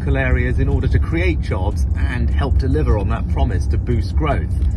local areas in order to create jobs and help deliver on that promise to boost growth.